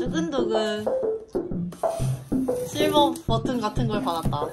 두근두근 실버 버튼 같은 걸 받았다.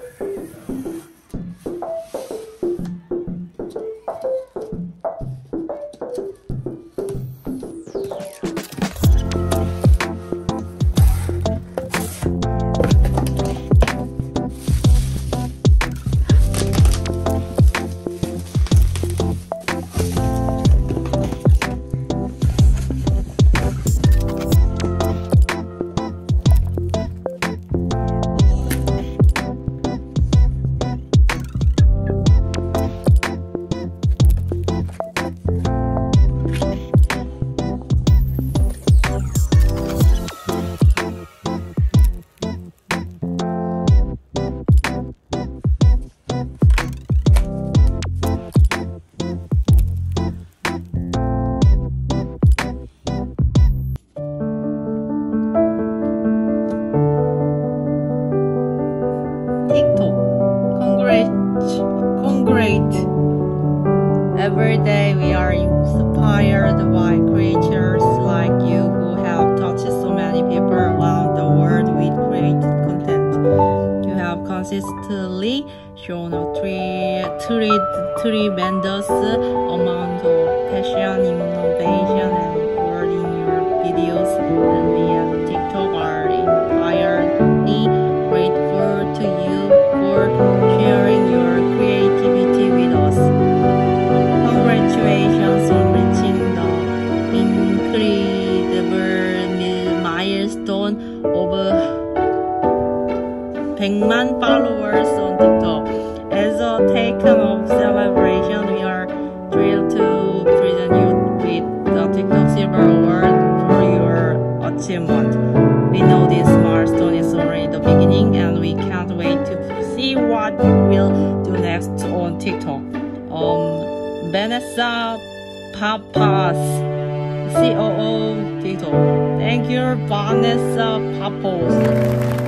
Every day we are inspired by creators like you who have touched so many people around the world with created content. You have consistently shown a tremendous amount of passion, innovation, and effort in your videos, and we at TikTok are entirely grateful to you for sharing your creativity with us. Congratulations on reaching the incredible milestone of 100,000 followers on TikTok. As a token of celebration, we are thrilled to present you with the TikTok Silver Award for your achievement. We know this milestone is only the beginning, and we can't wait to see what we'll do next on TikTok. Vanessa Papas, COO TikTok. Thank you, Vanessa Papas.